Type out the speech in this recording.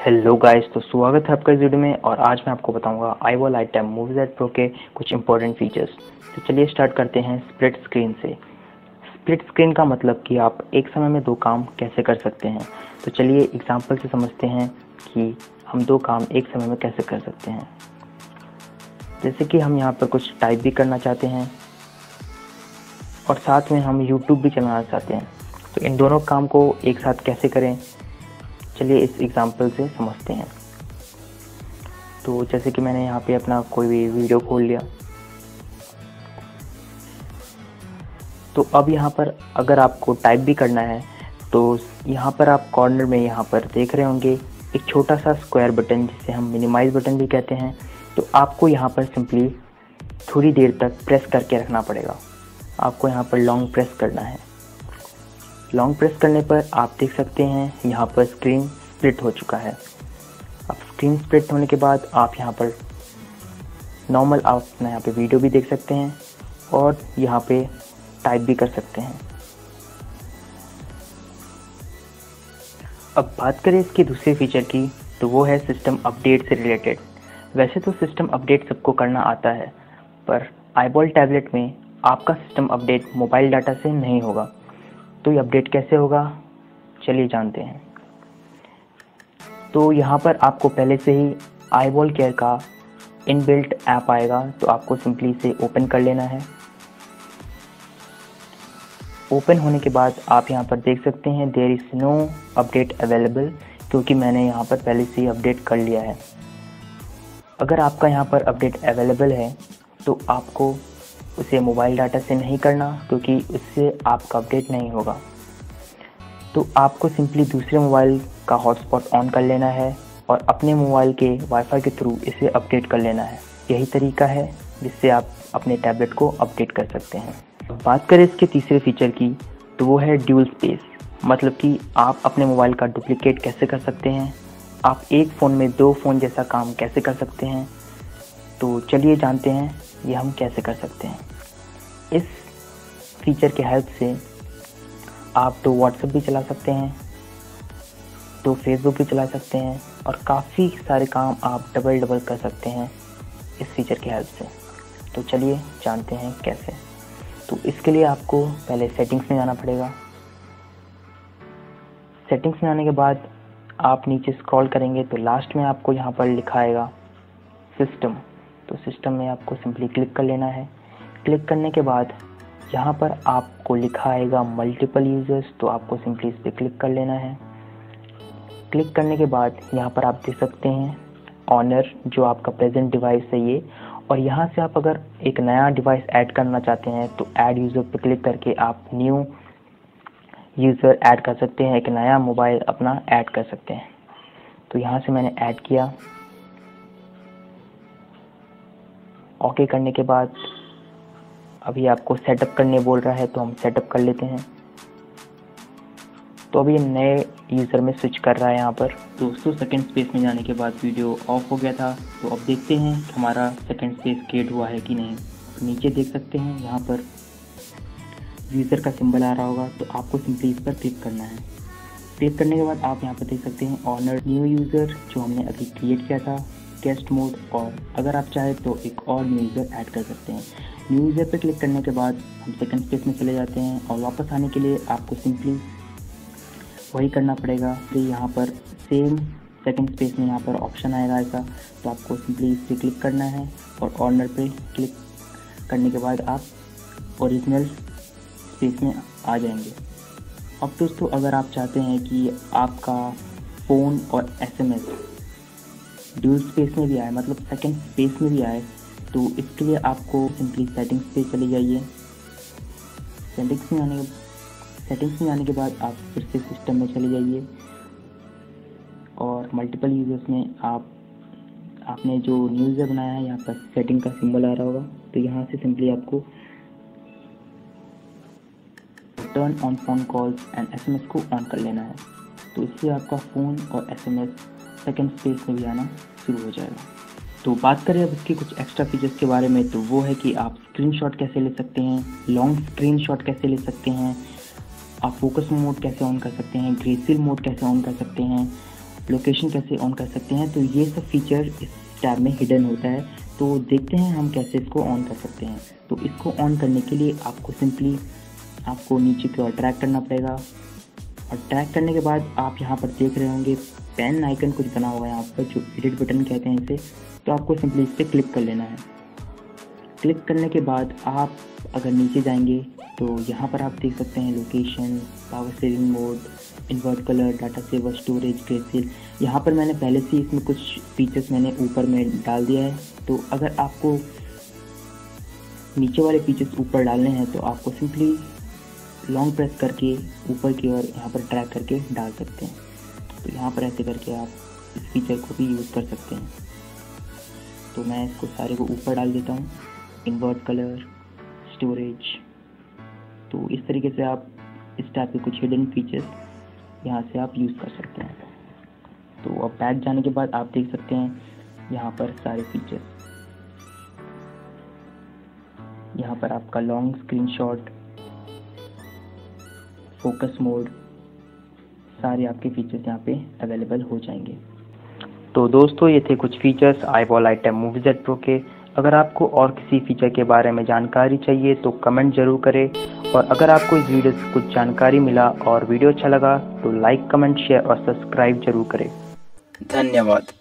Hello guys, तो स्वागत है आपका इस वीडियो में। और आज मैं आपको बताऊंगा iWall i10 मूवीज प्रो के कुछ इंपॉर्टेंट फीचर्स। तो चलिए स्टार्ट करते हैं स्प्लिट स्क्रीन से। स्प्लिट स्क्रीन का मतलब कि आप एक समय में दो काम कैसे कर सकते हैं। तो चलिए एग्जांपल से समझते हैं कि हम दो काम एक समय में कैसे कर सकते हैं। जैसे कि हम यहाँ पर कुछ टाइप भी करना चाहते हैं और साथ में हम यूट्यूब भी चलाना चाहते हैं। तो इन दोनों काम को एक साथ कैसे करें, चलिए इस एग्जांपल से समझते हैं। तो जैसे कि मैंने यहाँ पे अपना कोई भी वीडियो खोल लिया, तो अब यहाँ पर अगर आपको टाइप भी करना है तो यहाँ पर आप कॉर्नर में यहाँ पर देख रहे होंगे एक छोटा सा स्क्वायर बटन, जिसे हम मिनिमाइज बटन भी कहते हैं। तो आपको यहाँ पर सिंपली थोड़ी देर तक प्रेस करके रखना पड़ेगा। आपको यहाँ पर लॉन्ग प्रेस करना है। लॉन्ग प्रेस करने पर आप देख सकते हैं यहाँ पर स्क्रीन स्प्लिट हो चुका है। अब स्क्रीन स्प्लिट होने के बाद आप यहाँ पर नॉर्मल आप अपना यहाँ पे वीडियो भी देख सकते हैं और यहाँ पे टाइप भी कर सकते हैं। अब बात करें इसके दूसरे फीचर की, तो वो है सिस्टम अपडेट से रिलेटेड। वैसे तो सिस्टम अपडेट सबको करना आता है, पर iWall टैबलेट में आपका सिस्टम अपडेट मोबाइल डाटा से नहीं होगा। तो ये अपडेट कैसे होगा, चलिए जानते हैं। तो यहाँ पर आपको पहले से ही iWall केयर का इनबिल्ट ऐप आएगा, तो आपको सिंपली इसे ओपन कर लेना है। ओपन होने के बाद आप यहाँ पर देख सकते हैं there is no update available, क्योंकि मैंने यहाँ पर पहले से ही अपडेट कर लिया है। अगर आपका यहाँ पर अपडेट अवेलेबल है तो आपको उसे मोबाइल डाटा से नहीं करना, क्योंकि उससे आपका अपडेट नहीं होगा। तो आपको सिंपली दूसरे मोबाइल का हॉटस्पॉट ऑन कर लेना है और अपने मोबाइल के वाईफाई के थ्रू इसे अपडेट कर लेना है। यही तरीका है जिससे आप अपने टैबलेट को अपडेट कर सकते हैं। अब बात करें इसके तीसरे फीचर की, तो वो है ड्यूल स्पेस। मतलब कि आप अपने मोबाइल का डुप्लीकेट कैसे कर सकते हैं, आप एक फ़ोन में दो फ़ोन जैसा काम कैसे कर सकते हैं। तो चलिए जानते हैं ये हम कैसे कर सकते हैं। इस फीचर के हेल्प से आप तो व्हाट्सएप भी चला सकते हैं, तो फेसबुक भी चला सकते हैं और काफ़ी सारे काम आप डबल कर सकते हैं इस फीचर के हेल्प से। तो चलिए जानते हैं कैसे। तो इसके लिए आपको पहले सेटिंग्स में जाना पड़ेगा। सेटिंग्स में आने के बाद आप नीचे स्क्रॉल करेंगे तो लास्ट में आपको यहाँ पर लिखा आएगा सिस्टम। तो सिस्टम में आपको सिंपली क्लिक कर लेना है। क्लिक करने के बाद यहाँ पर आपको लिखा आएगा मल्टीपल यूज़र्स, तो आपको सिंपली इस पर क्लिक कर लेना है। क्लिक करने के बाद यहाँ पर आप देख सकते हैं ऑनर, जो आपका प्रेजेंट डिवाइस है ये। और यहाँ से आप अगर एक नया डिवाइस ऐड करना चाहते हैं तो ऐड यूज़र पर क्लिक करके आप न्यू यूज़र ऐड कर सकते हैं, एक नया मोबाइल अपना ऐड कर सकते हैं। तो यहाँ से मैंने ऐड किया। ओके करने के बाद अभी आपको सेटअप करने बोल रहा है, तो हम सेटअप कर लेते हैं। तो अभी नए यूज़र में स्विच कर रहा है यहाँ पर। दोस्तों, सेकंड स्पेस में जाने के बाद वीडियो ऑफ हो गया था, तो अब देखते हैं कि हमारा सेकंड स्पेस क्रिएट हुआ है कि नहीं। तो नीचे देख सकते हैं यहाँ पर यूज़र का सिंबल आ रहा होगा, तो आपको सिंपली इस पर क्लिक करना है। क्लिक करने के बाद आप यहाँ पर देख सकते हैं ऑनर न्यू यूज़र, जो हमने अभी क्रिएट किया था, गेस्ट मोड, और अगर आप चाहें तो एक और न्यू यूज़र ऐड कर सकते हैं। न्यू यूज़र पर क्लिक करने के बाद हम सेकंड स्पेस में चले जाते हैं और वापस आने के लिए आपको सिंपली वही करना पड़ेगा। तो यहाँ पर सेम सेकंड स्पेस में यहाँ पर ऑप्शन आएगा ऐसा, तो आपको सिंपली इस पर क्लिक करना है और ऑनर पे क्लिक करने के बाद आप ओरिजिनल स्पेस में आ जाएंगे। अब दोस्तों, अगर आप चाहते हैं कि आपका फ़ोन और SMS ड्यूल स्पेस में भी आए, मतलब सेकंड स्पेस में भी आए, तो इसके लिए आपको सिंपली सेटिंग्स पे चले जाइए। सेटिंग्स में आने के बाद आप फिर से सिस्टम में चले जाइए और मल्टीपल यूज़र्स में आपने जो न्यू यूज़र बनाया है, यहाँ पर सेटिंग का सिंबल आ रहा होगा, तो यहाँ से सिंपली आपको turn on phone calls and SMS को ऑन कर लेना है। तो इससे आपका फ़ोन और SMS सेकंड स्पेस में भी आना शुरू हो जाएगा। तो बात करें अब इसके कुछ एक्स्ट्रा फीचर्स के बारे में, तो वो है कि आप स्क्रीनशॉट कैसे ले सकते हैं, लॉन्ग स्क्रीनशॉट कैसे ले सकते हैं, आप फोकस मोड कैसे ऑन कर सकते हैं, ग्रेसिल मोड कैसे ऑन कर सकते हैं, लोकेशन कैसे ऑन कर सकते हैं। तो ये सब फीचर इस टैब में हिडन होता है, तो देखते हैं हम कैसे इसको ऑन कर सकते हैं। तो इसको ऑन करने के लिए आपको सिंपली आपको नीचे की ओर ट्रैक करना पड़ेगा, और ट्रैक करने के बाद आप यहाँ पर देख रहे होंगे पेन आइकन कुछ बना हुआ है यहाँ पर, जो एडिट बटन कहते हैं इसे। तो आपको सिंपली इस पर क्लिक कर लेना है। क्लिक करने के बाद आप अगर नीचे जाएंगे तो यहाँ पर आप देख सकते हैं location, power saving mode, invert colour, data saver, storage, greyscale. यहाँ पर मैंने पहले से इसमें कुछ फीचर्स मैंने ऊपर में डाल दिया है। तो अगर आपको नीचे वाले फीचर्स ऊपर डालने हैं तो आपको सिंपली लॉन्ग प्रेस करके ऊपर की ओर यहाँ पर ट्रैक करके डाल सकते हैं। तो यहाँ पर ऐसे करके आप इस फीचर को भी यूज़ कर सकते हैं। तो मैं इसको सारे को ऊपर डाल देता हूँ, इन्वर्ट कलर, स्टोरेज। तो इस तरीके से आप इस टाइप के कुछ हिडन फीचर्स यहाँ से आप यूज़ कर सकते हैं। तो अब बैक जाने के बाद आप देख सकते हैं यहाँ पर सारे फीचर्स। यहाँ पर आपका लॉन्ग स्क्रीनशॉट, फोकस मोड, सारे आपके फीचर्स यहाँ पे अवेलेबल हो जाएंगे। तो दोस्तों ये थे कुछ features iWall i10 Movi Z Pro के। अगर आपको और किसी फीचर के बारे में जानकारी चाहिए तो कमेंट ज़रूर करें, और अगर आपको इस वीडियो से कुछ जानकारी मिला और वीडियो अच्छा लगा तो लाइक, कमेंट, शेयर और सब्सक्राइब जरूर करें। धन्यवाद।